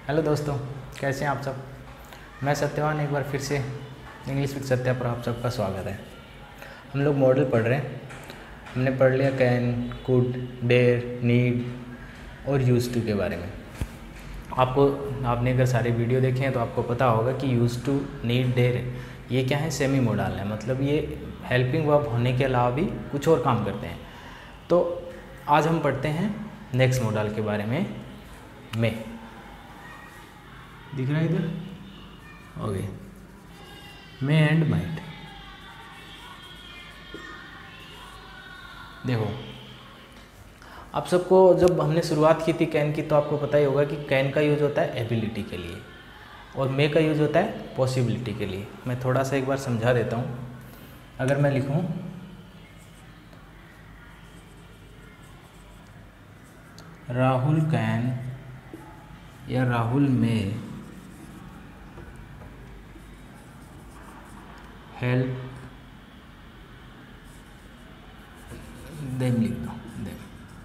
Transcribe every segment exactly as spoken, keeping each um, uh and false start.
Hello दोस्तों, कैसे हैं आप सब। मैं सत्यवान एक बार फिर से इंग्लिश विद सत्या पर आप सबका स्वागत है। हम लोग मॉडल पढ़ रहे हैं। हमने पढ़ लिया कैन, कुड, डेयर, नीड और यूज़ टू के बारे में। आपको आपने अगर सारे वीडियो देखे हैं तो आपको पता होगा कि यूज़ टू, नीड, डेयर ये क्या है, सेमी मोडल है। मतलब ये हेल्पिंग वर्ब होने के अलावा भी कुछ और काम करते हैं। तो आज हम पढ़ते हैं नेक्स्ट मॉडल के बारे में। मे दिख रहा है इधर, ओके। May and might. देखो, आप सबको जब हमने शुरुआत की थी कैन की तो आपको पता ही होगा कि कैन का यूज होता है एबिलिटी के लिए और मे का यूज होता है पॉसिबिलिटी के लिए। मैं थोड़ा सा एक बार समझा देता हूँ। अगर मैं लिखूँ राहुल कैन या राहुल मे हेल्प देम, लिख दो देम।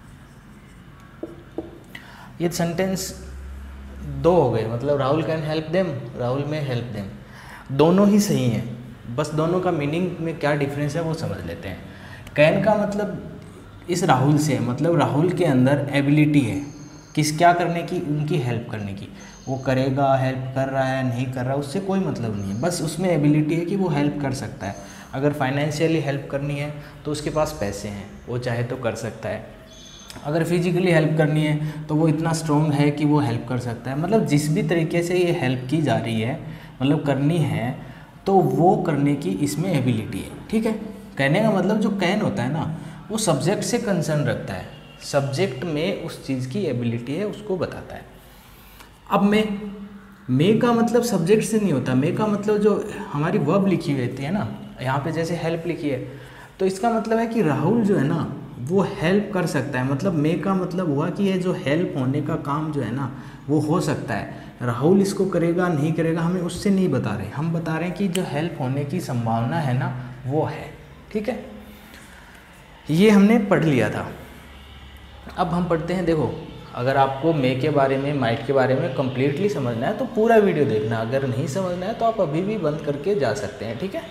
ये सेंटेंस दो हो गए, मतलब Rahul can help them, Rahul may help them, दोनों ही सही हैं। बस दोनों का मीनिंग में क्या डिफरेंस है वो समझ लेते हैं। कैन का मतलब इस राहुल से, मतलब राहुल के अंदर एबिलिटी है किस क्या करने की, उनकी हेल्प करने की। वो करेगा, हेल्प कर रहा है नहीं कर रहा, उससे कोई मतलब नहीं है। बस उसमें एबिलिटी है कि वो हेल्प कर सकता है। अगर फाइनेंशियली हेल्प करनी है तो उसके पास पैसे हैं, वो चाहे तो कर सकता है। अगर फिजिकली हेल्प करनी है तो वो इतना स्ट्रॉन्ग है कि वो हेल्प कर सकता है। मतलब जिस भी तरीके से ये हेल्प की जा रही है, मतलब करनी है, तो वो करने की इसमें एबिलिटी है। ठीक है। कहने का मतलब जो कैन होता है ना, वो सब्जेक्ट से कंसर्न रखता है। सब्जेक्ट में उस चीज़ की एबिलिटी है, उसको बताता है। अब मे मे का मतलब सब्जेक्ट से नहीं होता। मे का मतलब जो हमारी वर्ब लिखी हुई रहती है ना, यहाँ पे जैसे हेल्प लिखी है तो इसका मतलब है कि राहुल जो है ना वो हेल्प कर सकता है। मतलब मे का मतलब हुआ कि ये जो हेल्प होने का काम जो है ना वो हो सकता है। राहुल इसको करेगा नहीं करेगा हमें उससे नहीं बता रहे, हम बता रहे हैं कि जो हेल्प होने की संभावना है ना वो है। ठीक है, ये हमने पढ़ लिया था। अब हम पढ़ते हैं। देखो, अगर आपको मे के बारे में, माइट के बारे में कम्प्लीटली समझना है तो पूरा वीडियो देखना। अगर नहीं समझना है तो आप अभी भी बंद करके जा सकते हैं। ठीक है।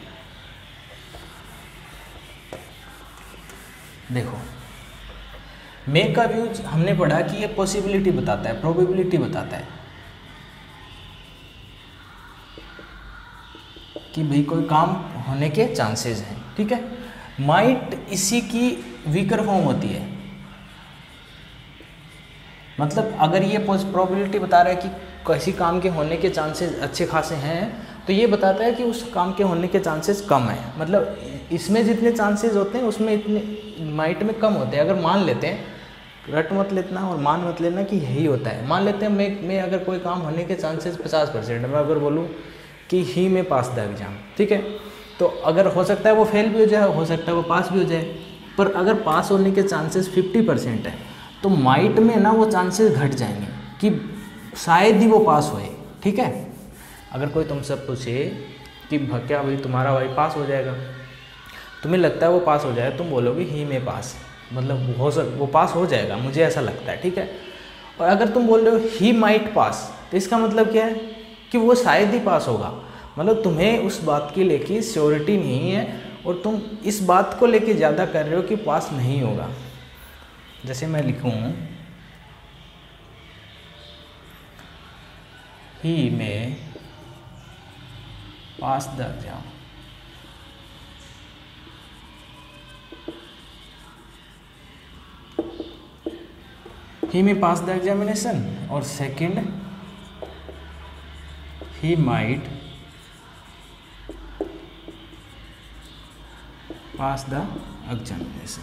देखो, मे का यूज हमने पढ़ा कि ये पॉसिबिलिटी बताता है, प्रोबेबिलिटी बताता है कि भाई कोई काम होने के चांसेस हैं। ठीक है। माइट इसी की वीकर फॉर्म होती है। मतलब अगर ये प्रोबेबिलिटी बता रहा है कि किसी काम के होने के चांसेस अच्छे खासे हैं तो ये बताता है कि उस काम के होने के चांसेस कम है। मतलब इसमें जितने चांसेस होते हैं उसमें इतने माइट में कम होते हैं। अगर मान लेते हैं, रट मत लेना और मान मत लेना कि यही होता है। मान लेते हैं मैं मैं अगर कोई काम होने के चांसेस पचास परसेंट है, मैं अगर बोलूँ कि ही में पास द एग्जाम, ठीक है, तो अगर हो सकता है वो फेल भी हो जाए, हो सकता है वो पास भी हो जाए। पर अगर पास होने के चांसेस फिफ्टी परसेंट है तो माइट में ना वो चांसेस घट जाएंगे कि शायद ही वो पास होए। ठीक है। अगर कोई तुमसे पूछे कि क्या भाई तुम्हारा भाई पास हो जाएगा, तुम्हें लगता है वो पास हो जाए, तुम बोलोगे ही में पास, मतलब हो सक वो पास हो जाएगा, मुझे ऐसा लगता है। ठीक है। और अगर तुम बोल रहे हो ही माइट पास, तो इसका मतलब क्या है कि वो शायद ही पास होगा। मतलब तुम्हें उस बात की लेके श्योरिटी नहीं है और तुम इस बात को लेके ज़्यादा कर रहे हो कि पास नहीं होगा। जैसे मैं लिखूँ ही may pass the exam, he may pass the examination, और second he might pass the examination.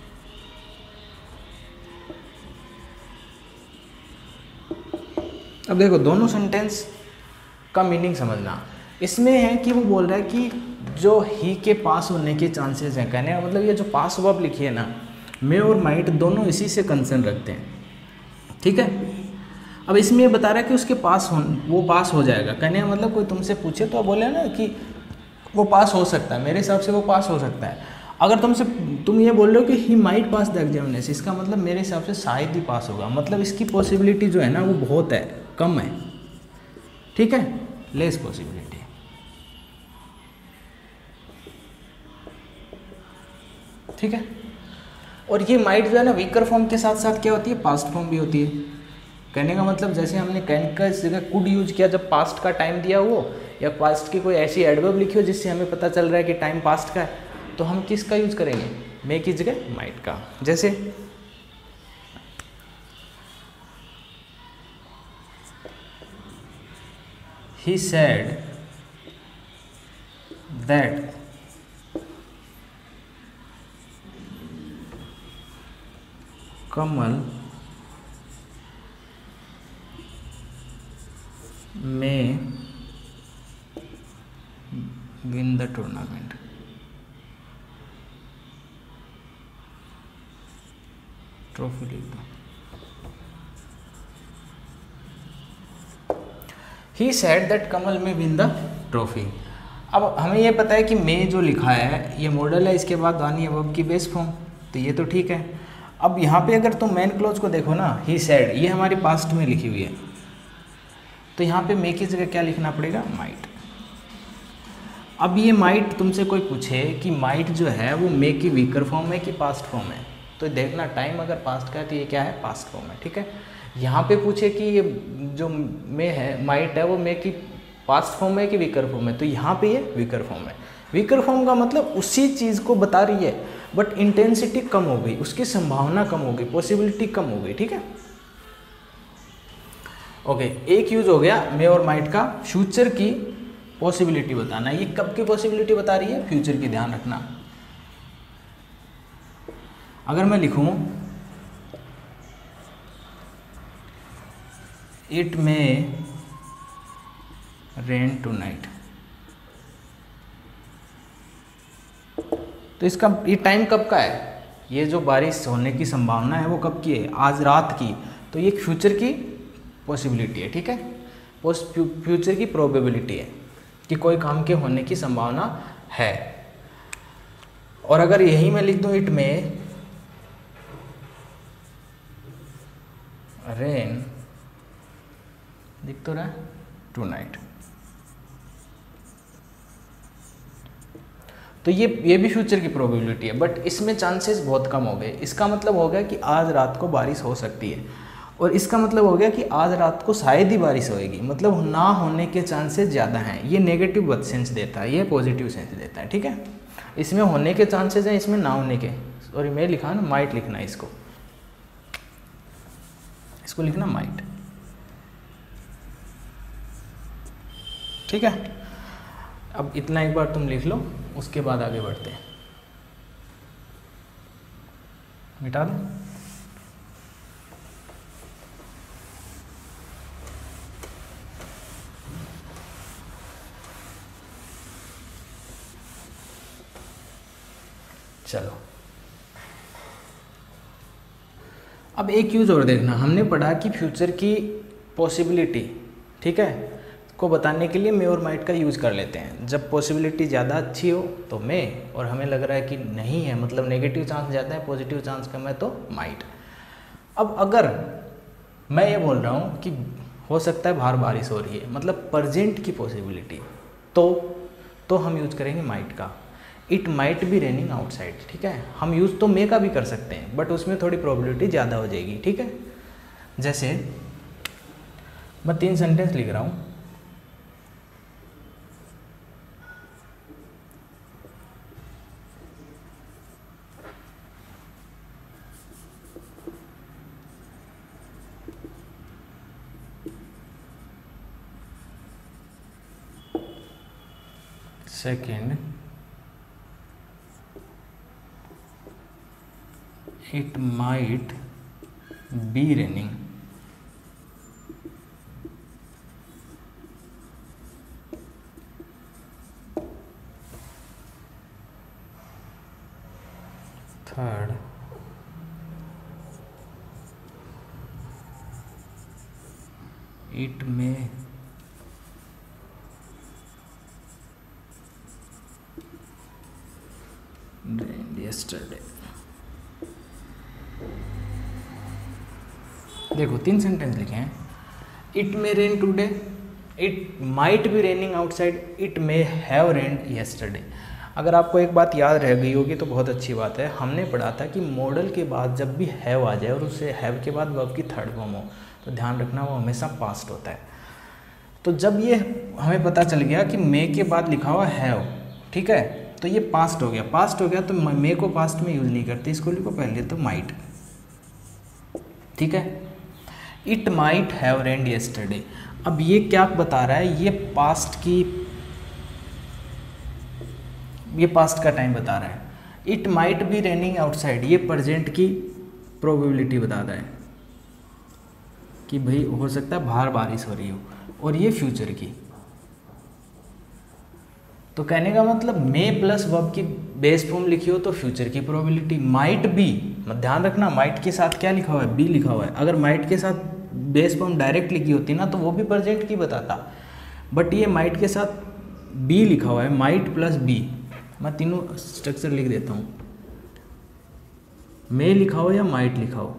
अब देखो, दोनों सेंटेंस का मीनिंग समझना। इसमें है कि वो बोल रहा है कि जो ही के पास होने के चांसेस हैं, कहने का मतलब ये जो पास वर्ब लिखी है ना, मे और माइट दोनों इसी से कंसर्न रखते हैं। ठीक है। अब इसमें ये बता रहा है कि उसके पास हो वो पास हो जाएगा। कहने का मतलब कोई तुमसे पूछे तो आप बोले ना कि वो पास हो सकता है, मेरे हिसाब से वो पास हो सकता है। अगर तुमसे तुम ये बोल रहे हो कि he might pass the examination, इसका मतलब मेरे हिसाब से शायद ही पास होगा। मतलब इसकी पॉसिबिलिटी जो है ना वो बहुत है, कम है। ठीक है, लेस पॉसिबिलिटी। ठीक है, और ये माइट जो है ना वीकर फॉर्म के साथ साथ क्या होती है, पास्ट फॉर्म भी होती है। कहने का मतलब जैसे हमने कैन का इस जगह कुड यूज किया जब पास्ट का टाइम दिया हो या पास्ट की कोई ऐसी एडवर्ब लिखी हो जिससे हमें पता चल रहा है कि टाइम पास्ट का है, तो हम किसका यूज करेंगे, मे की जगह माइट का। जैसे ही सेड दैट कमल में विन द टूर्नामेंट। ट्रॉफी लिख दो। ही सेड दैट कमल में विन द ट्रॉफी। अब हमें ये पता है कि मे जो लिखा है ये मॉडल है, इसके बाद वानी अब की बेस फॉर्म, तो ये तो ठीक है। अब यहाँ पे अगर तुम मेन क्लोज को देखो ना, ही सेड ये हमारी पास्ट में लिखी हुई है, तो यहाँ पे मे की जगह क्या लिखना पड़ेगा, माइट। अब ये माइट तुमसे कोई पूछे कि माइट जो है वो मे की वीकर फॉर्म है कि पास्ट फॉर्म है, तो देखना टाइम अगर पास्ट का है तो ये क्या है, पास्ट फॉर्म है। ठीक है, यहाँ पे पूछे कि ये जो मे है माइट है वो मे की पास्ट फॉर्म है कि वीकर फॉर्म है, तो यहाँ पे ये वीकर फॉर्म है। वीकर फॉर्म का मतलब उसी चीज़ को बता रही है बट इंटेंसिटी कम हो गई, उसकी संभावना कम हो गई, पॉसिबिलिटी कम हो गई। ठीक है, ओके okay, एक यूज हो गया मे और माइट का, फ्यूचर की पॉसिबिलिटी बताना। ये कब की पॉसिबिलिटी बता रही है, फ्यूचर की, ध्यान रखना। अगर मैं लिखूं इट मे रेन टुनाइट, तो इसका ये टाइम कब का है, ये जो बारिश होने की संभावना है वो कब की है, आज रात की, तो ये फ्यूचर की पॉसिबिलिटी है। ठीक है, फ्यूचर की प्रोबेबिलिटी है कि कोई काम के होने की संभावना है। और अगर यही मैं लिख दूं इट में रेन, दिख तो रहा है, टुनाइट, तो ये ये भी फ्यूचर की प्रोबेबिलिटी है, बट इसमें चांसेस बहुत कम हो गए। इसका मतलब हो गया कि आज रात को बारिश हो सकती है, और इसका मतलब हो गया कि आज रात को शायद ही बारिश होएगी, मतलब ना होने के चांसेस ज़्यादा हैं। ये नेगेटिव सेंस देता है, ये पॉजिटिव सेंस देता है। ठीक है, इसमें होने के चांसेस हैं, इसमें ना होने के, सॉरी मैं लिखा ना माइट लिखना है, इसको इसको लिखना माइट। ठीक है, अब इतना एक बार तुम लिख लो, उसके बाद आगे बढ़ते हैं। मिटा दो। चलो, अब एक यूज और देखना। हमने पढ़ा कि फ्यूचर की पॉसिबिलिटी, ठीक है, को बताने के लिए मे और माइट का यूज़ कर लेते हैं। जब पॉसिबिलिटी ज़्यादा अच्छी हो तो मे, और हमें लग रहा है कि नहीं है, मतलब नेगेटिव चांस ज़्यादा है, पॉजिटिव चांस कम है, तो माइट। अब अगर मैं ये बोल रहा हूँ कि हो सकता है बाहर बारिश हो रही है, मतलब प्रजेंट की पॉसिबिलिटी, तो तो हम यूज़ करेंगे माइट का। It might be raining outside. ठीक है, हम यूज़ तो मे का भी कर सकते हैं, बट उसमें थोड़ी प्रोबेबिलिटी ज़्यादा हो जाएगी। ठीक है, जैसे मैं तीन सेंटेंस लिख रहा हूँ। Second, it might be raining. Third, it may rain yesterday. देखो तीन सेंटेंस लिखे हैं। It may rain today, it might be raining outside, it may have rained yesterday. अगर आपको एक बात याद रह गई होगी तो बहुत अच्छी बात है, हमने पढ़ा था कि मॉडल के बाद जब भी हैव आ जाए और उससे हैव के बाद वर्ब की थर्ड फॉर्म हो तो ध्यान रखना वो हमेशा पास्ट होता है। तो जब ये हमें पता चल गया कि मे के बाद लिखा हुआ हैव, ठीक है, तो ये पास्ट हो गया। पास्ट हो गया तो मे को पास्ट में यूज़ नहीं करते, इसको लिखो पहले तो माइट, ठीक है। It might have rained yesterday, अब ये क्या बता रहा है, ये पास्ट की, ये पास्ट का टाइम बता रहा है। It might be raining outside, ये प्रेजेंट की प्रोबेबिलिटी बता रहा है कि भाई हो सकता है बाहर बारिश हो रही हो, और ये फ्यूचर की। तो कहने का मतलब मे प्लस वर्ब की बेस फॉर्म लिखी हो तो फ्यूचर की प्रोबेबिलिटी। माइट बी, ध्यान रखना माइट के साथ क्या लिखा हुआ है, बी लिखा हुआ है। अगर माइट के साथ बेस फॉर्म डायरेक्ट लिखी होती ना तो वो भी प्रेजेंट की बताता, बट ये माइट के साथ बी लिखा हुआ है, माइट प्लस बी। मैं तीनों स्ट्रक्चर लिख देता हूँ, मे लिखा हो या माइट लिखा हो,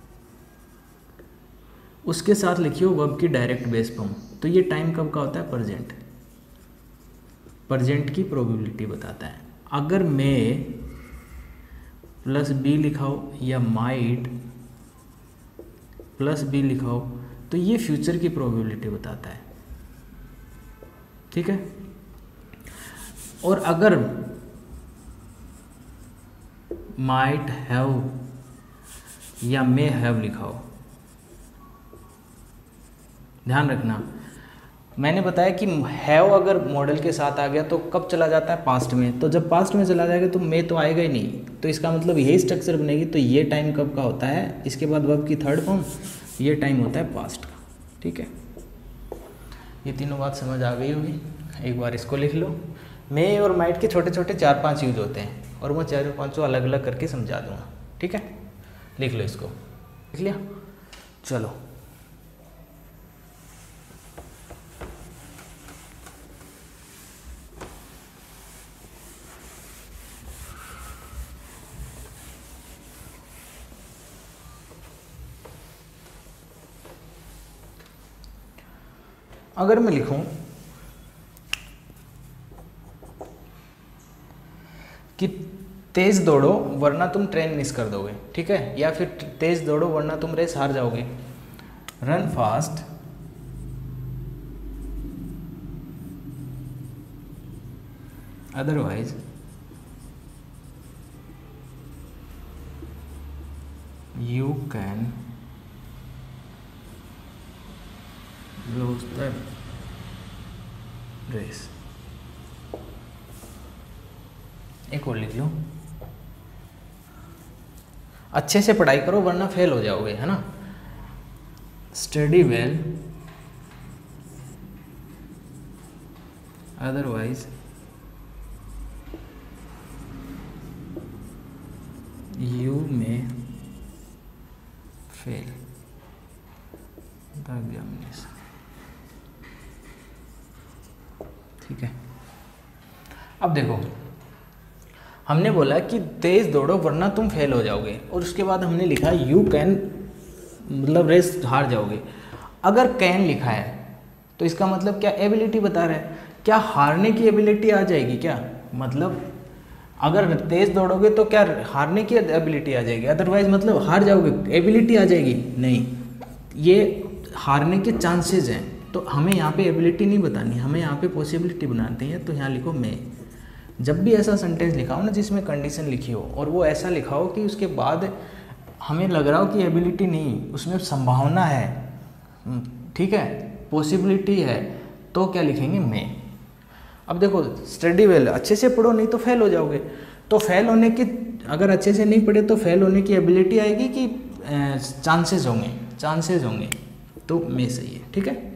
उसके साथ लिखी हो वर्ब की डायरेक्ट बेस फॉर्म, तो ये टाइम कब का होता है, प्रेजेंट। प्रेजेंट की प्रोबेबिलिटी बताता है। अगर मे प्लस बी लिखा हो या माइट प्लस बी लिखा हो तो ये फ्यूचर की प्रोबेबिलिटी बताता है, ठीक है। और अगर माइट हैव या मे हैव लिखा हो, ध्यान रखना मैंने बताया कि हैव अगर मॉडल के साथ आ गया तो कब चला जाता है, पास्ट में। तो जब पास्ट में चला जाएगा तो मे तो आएगा ही नहीं, तो इसका मतलब यही स्ट्रक्चर बनेगी। तो ये टाइम कब का होता है, इसके बाद वर्ब की थर्ड फॉर्म, ये टाइम होता है पास्ट का, ठीक है। ये तीनों बात समझ आ गई होगी, एक बार इसको लिख लो। मे और माइट के छोटे छोटे चार पांच यूज होते हैं और मैं चारों पांचों अलग अलग करके समझा दूंगा, ठीक है। लिख लो इसको, लिख लिया, चलो। अगर मैं लिखूं कि तेज दौड़ो वरना तुम ट्रेन मिस कर दोगे, ठीक है, या फिर तेज दौड़ो वरना तुम रेस हार जाओगे, run fast otherwise you can lose the race। एक और लिख लो, अच्छे से पढ़ाई करो वरना फेल हो जाओगे, है ना। Study well otherwise you may fail the examination, ठीक है। अब देखो हमने बोला कि तेज दौड़ो वरना तुम फेल हो जाओगे, और उसके बाद हमने लिखा यू कैन, मतलब रेस हार जाओगे। अगर कैन लिखा है तो इसका मतलब क्या, एबिलिटी बता रहा है। क्या हारने की एबिलिटी आ जाएगी क्या, मतलब अगर तेज दौड़ोगे तो क्या हारने की एबिलिटी आ जाएगी, अदरवाइज मतलब हार जाओगे, एबिलिटी आ जाएगी, नहीं, ये हारने के चांसेस हैं। तो हमें यहाँ पे एबिलिटी नहीं बतानी, हमें यहाँ पे पॉसिबिलिटी बनानी है। तो यहाँ लिखो मे। जब भी ऐसा सेंटेंस लिखा हो ना जिसमें कंडीशन लिखी हो और वो ऐसा लिखा हो कि उसके बाद हमें लग रहा हो कि एबिलिटी नहीं, उसमें संभावना है, ठीक है, पॉसिबिलिटी है, तो क्या लिखेंगे, मे। अब देखो स्टडी वेल, अच्छे से पढ़ो नहीं तो फेल हो जाओगे। तो फेल होने की, अगर अच्छे से नहीं पढ़े तो फेल होने की एबिलिटी आएगी कि चांसेस होंगे, चांसेस होंगे, तो मे सही है, ठीक है।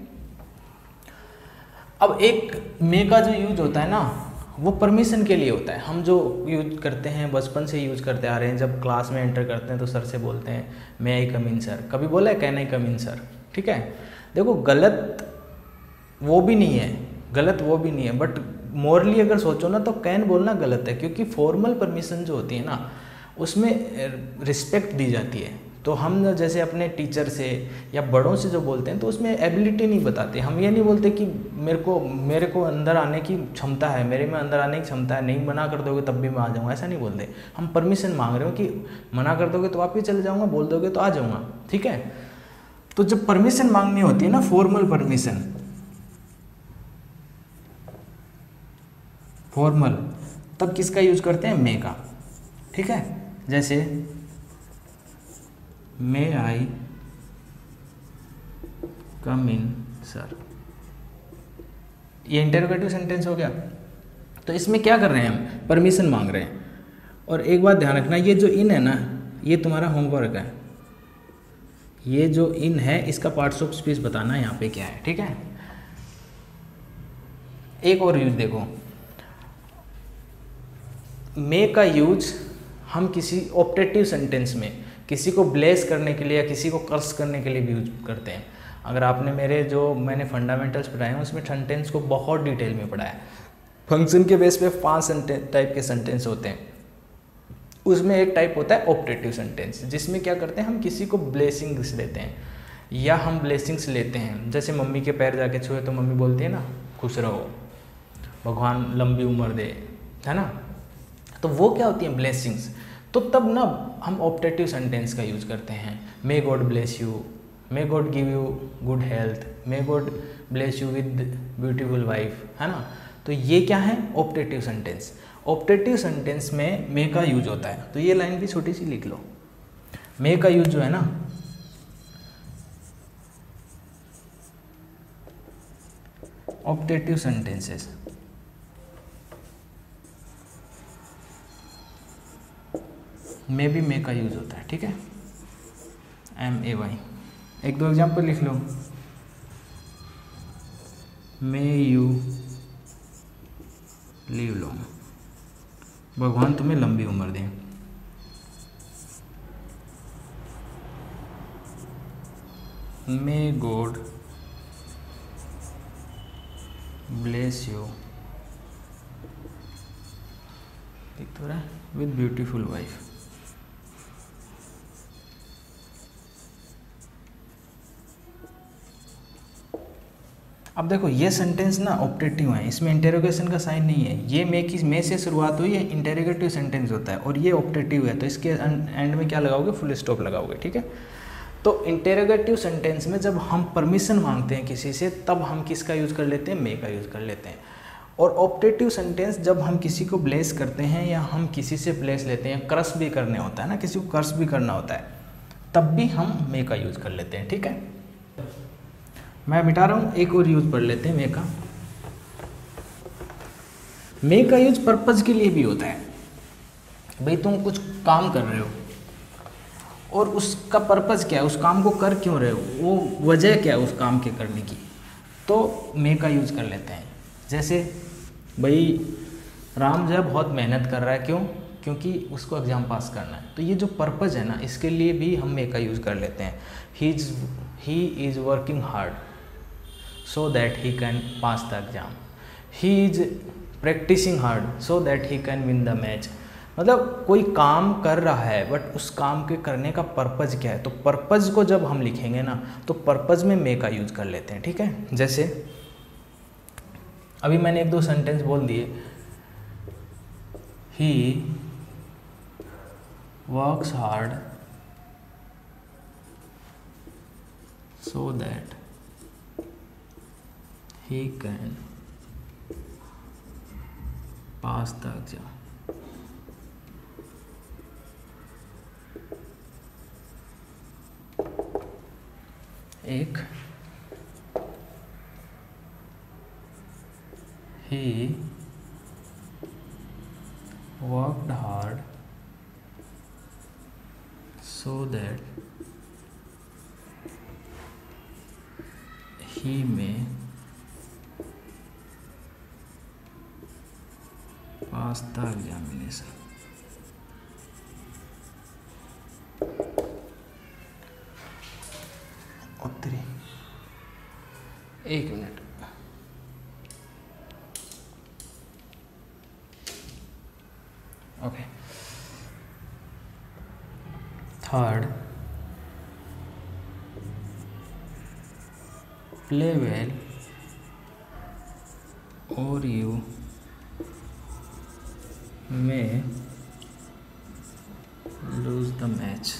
अब एक मे का जो यूज होता है ना वो परमिशन के लिए होता है। हम जो यूज करते हैं बचपन से यूज करते आ रहे हैं, जब क्लास में एंटर करते हैं तो सर से बोलते हैं मे आई कम इन सर, कभी बोला है can I come in sir, ठीक है। देखो गलत वो भी नहीं है, गलत वो भी नहीं है, बट मोरली अगर सोचो ना तो कैन बोलना गलत है, क्योंकि फॉर्मल परमिशन जो होती है ना उसमें रिस्पेक्ट दी जाती है। तो तो हम ना जैसे अपने टीचर से या बड़ों से जो बोलते हैं तो उसमें एबिलिटी नहीं बताते। हम ये नहीं बोलते कि मेरे को मेरे को अंदर आने की क्षमता है, मेरे में अंदर आने की क्षमता है, नहीं मना कर दोगे तब भी मैं आ जाऊँगा, ऐसा नहीं बोलते। हम परमिशन मांग रहे हो कि मना कर दोगे तो वापस चले जाऊँगा, बोल दोगे तो आ जाऊँगा, ठीक है। तो जब परमिशन मांगनी होती है ना, फॉर्मल परमिशन, फॉर्मल, तब किसका यूज करते हैं, मे का, ठीक है। जैसे may I come in sir, ये इंटरोगेटिव सेंटेंस हो गया। तो इसमें क्या कर रहे हैं हम, परमिशन मांग रहे हैं। और एक बात ध्यान रखना, ये जो इन है ना, ये तुम्हारा होमवर्क है। ये जो इन है इसका पार्ट्स ऑफ स्पीच बताना यहाँ पे क्या है, ठीक है। एक और यूज देखो, मे का यूज हम किसी ऑप्टेटिव सेंटेंस में किसी को ब्लेस करने के लिए या किसी को कर्स करने के लिए भी यूज करते हैं। अगर आपने मेरे जो मैंने फंडामेंटल्स पढ़ाए हैं उसमें सेंटेंस को बहुत डिटेल में पढ़ा है। फंक्शन के बेस पे पांच टाइप के सेंटेंस होते हैं, उसमें एक टाइप होता है ऑप्टेटिव सेंटेंस, जिसमें क्या करते हैं, हम किसी को ब्लेसिंग्स देते हैं या हम ब्लेसिंग्स लेते हैं। जैसे मम्मी के पैर जाके छुए तो मम्मी बोलती है ना, खुश रहो, भगवान लंबी उम्र दे, है ना। तो वो क्या होती हैं, ब्लेसिंग्स। तो तब ना हम ऑप्टेटिव सेंटेंस का यूज करते हैं, may God bless you, may God give you good health, may God bless you with beautiful wife, है ना। तो ये क्या है, ऑप्टेटिव सेंटेंस। ऑप्टेटिव सेंटेंस में मे का यूज होता है। तो ये लाइन भी छोटी सी लिख लो, मे का यूज जो है ना, ऑप्टेटिव सेंटेंसेस में भी मे का यूज होता है, ठीक है, एम ए वाई। एक दो एग्जाम्पल लिख लो, मे यू लिव लॉन्ग, भगवान तुम्हें लंबी उम्र दें। मे गॉड ब्लेस यू, एक तो रहा है, विद ब्यूटीफुल वाइफ। अब देखो ये सेंटेंस ना ऑप्टेटिव है, इसमें इंटेरोगेशन का साइन नहीं है। ये मे की मे से शुरुआत हुई है, इंटेरोगेटिव सेंटेंस होता है, और ये ऑप्टेटिव है, तो इसके एंड में क्या लगाओगे, फुल स्टॉप लगाओगे, ठीक है। तो इंटेरोगेटिव सेंटेंस में जब हम परमिशन मांगते हैं किसी से, तब हम किसका यूज़ कर लेते हैं, मे का यूज़ कर लेते हैं। और ऑप्टेटिव सेंटेंस जब हम किसी को ब्लेस करते हैं या हम किसी से ब्लेस लेते हैं, क्रश भी करने होता है ना, किसी को कर्स भी करना होता है, तब भी हम मे का यूज़ कर लेते हैं, ठीक है। मैं मिटा रहा हूँ, एक और यूज पढ़ लेते हैं मे का। मे का यूज पर्पज के लिए भी होता है। भाई तुम कुछ काम कर रहे हो और उसका पर्पज क्या है, उस काम को कर क्यों रहे हो, वो वजह क्या है उस काम के करने की, तो मे का यूज कर लेते हैं। जैसे भाई राम जो है बहुत मेहनत कर रहा है, क्यों, क्योंकि उसको एग्ज़ाम पास करना है। तो ये जो पर्पज है ना, इसके लिए भी हम मे का यूज़ कर लेते हैं। He is he is working hard so that he can pass the exam, he is practicing hard so that he can win the match। मतलब कोई काम कर रहा है बट उस काम के करने का पर्पज क्या है, तो पर्पज को जब हम लिखेंगे ना, तो पर्पज में मे का यूज कर लेते हैं, ठीक है। जैसे अभी मैंने एक दो सेंटेंस बोल दिए, he works hard so that he can pass the exam। एक he worked hard so that he may pass the examination। उत्तरी एक minute, okay. Third, play well और you may lose the match.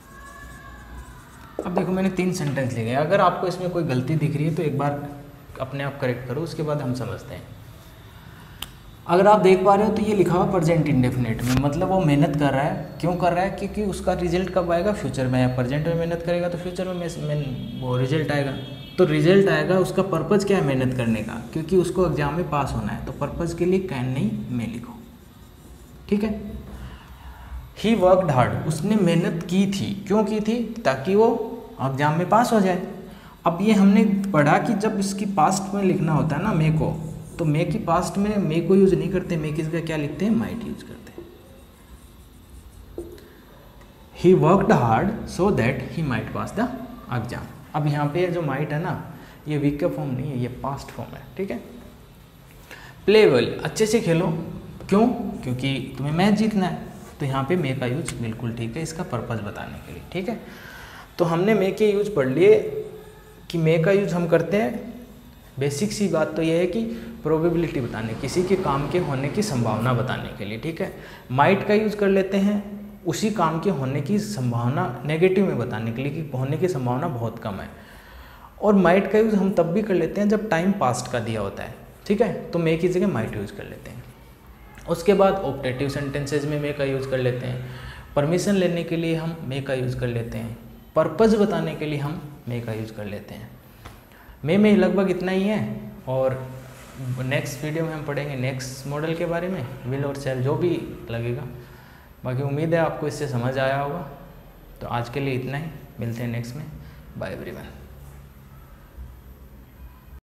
अब देखो मैंने तीन सेंटेंस लिखे, अगर आपको इसमें कोई गलती दिख रही है तो एक बार अपने आप करेक्ट करो, उसके बाद हम समझते हैं। अगर आप देख पा रहे हो तो ये लिखा हुआ प्रेजेंट इंडेफिनिट में, मतलब वो मेहनत कर रहा है। क्यों कर रहा है? क्योंकि उसका रिजल्ट कब आएगा? फ्यूचर में। या प्रेजेंट में मेहनत करेगा तो फ्यूचर में, में वो रिजल्ट आएगा। तो रिजल्ट आएगा, उसका पर्पज़ क्या है मेहनत करने का? क्योंकि उसको एग्जाम में पास होना है, तो पर्पज़ के लिए कैन नहीं मे लिखो, ठीक है। ही वर्कड हार्ड, उसने मेहनत की थी। क्यों की थी? ताकि वो एग्जाम में पास हो जाए। अब ये हमने पढ़ा कि जब इसकी पास्ट में लिखना होता है ना मे को, तो मे की पास्ट में मे को यूज़ नहीं करते, मे की जगह क्या लिखते हैं? माइट यूज करते हैं। He worked hard so that he might pass the exam. अब यहाँ पे जो माइट है ना, ये वीक का फॉर्म नहीं है, ये पास्ट फॉर्म है, ठीक है। प्ले वेल, अच्छे से खेलो। क्यों? क्योंकि तुम्हें मैच जीतना है। तो यहाँ पे मे का यूज बिल्कुल ठीक है, इसका पर्पज़ बताने के लिए, ठीक है। तो हमने मे के यूज पढ़ लिए कि मे का यूज हम करते हैं। बेसिक सी बात तो यह है कि प्रोबेबिलिटी बताने, किसी के काम के होने की संभावना बताने के लिए, ठीक है। माइट का यूज कर लेते हैं उसी काम के होने की संभावना नेगेटिव में बताने के लिए कि होने की संभावना बहुत कम है। और माइट का यूज़ हम तब भी कर लेते हैं जब टाइम पास्ट का दिया होता है, ठीक है। तो मे की जगह माइट यूज़ कर लेते हैं। उसके बाद ऑप्टेटिव सेंटेंसेज में मे का यूज़ कर लेते हैं। परमिशन लेने के लिए हम मे का यूज़ कर लेते हैं। पर्पज़ बताने के लिए हम मे का यूज़ कर लेते हैं। मे में लगभग इतना ही है, और नेक्स्ट वीडियो में हम पढ़ेंगे नेक्स्ट मॉडल के बारे में, विल और शैल, जो भी लगेगा। बाकी उम्मीद है आपको इससे समझ आया होगा। तो आज के लिए इतना ही, मिलते हैं नेक्स्ट में। Bye everyone.